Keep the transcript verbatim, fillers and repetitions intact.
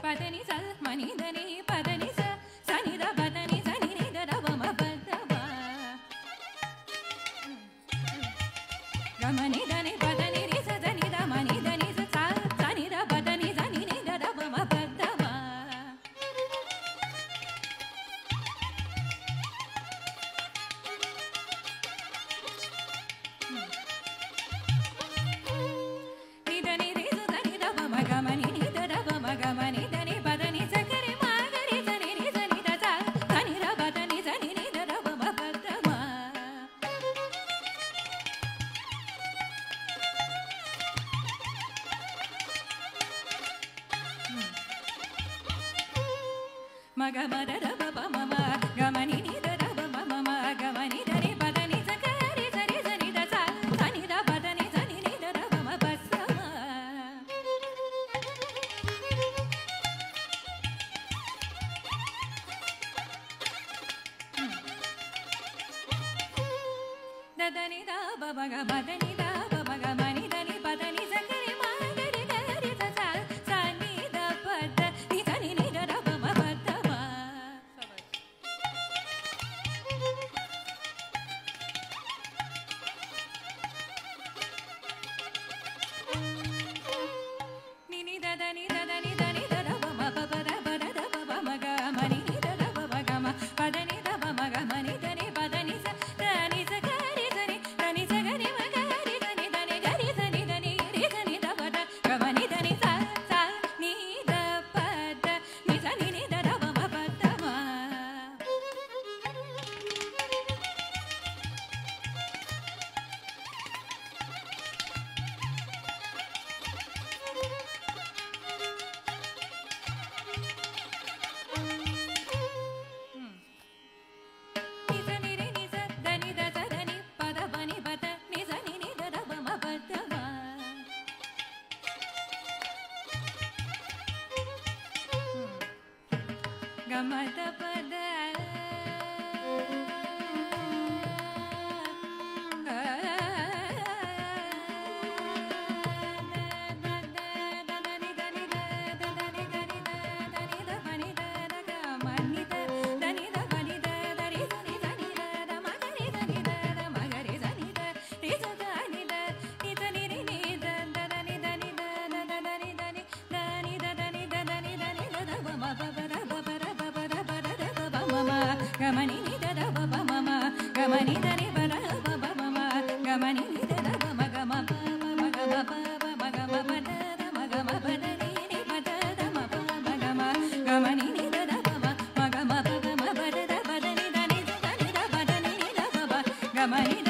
பதனி சல் மணி தனி பதனி ச சனித பதனி சனி நித ரவம பதவா கமனி தனி பதனி ரி ச சனித மணி தனி ச சனித பதனி சனி நித ரவம பதவா நிதனி ரி ச சனித பம கமனி நித ரவம கமனி தனி பதனி சகரி மாகரி சனி ரி சனித ச சனித பதனி சனி நித ரவம பதவா மக மத ரப பம கமனி நித ரப மம கமனி தனி பதனி சகரி சரி சனித ச சனித பதனி சனி நித ரவம பசவா ததனி தா பம பதனி தா பம கமனி தனி பதனி சகரி மாகரி கரி ச ச சனித பத நி சனி நித ரவம பதவா நினி ததனி ததனி தனி தரவம பபர பரத பம கமனி நித ரவம கம பதனி த பம கமனி தனி பதனி ச தனி சகரி சரி தனி சகரி மகரி தனி தனி கரி சனி தனி ரி சனி த பத கமனி தனி ச ச நி த பத நி சனி நித ரவம பதவா நி சனி ரி நி ச தனி த ச தனி பத பனி பத நி சனி நித ரவம பதவா கமத பத கமனி நித ரவ மம கமனி தனி பர பப மம கமனி நித ரவ மக மப மக மப மக மப தத மக மப தனி நி பத மப மக ம கமனி நித ரவ மக மப மப தத பதனி தனி தனி த பதனி நித பப கமனி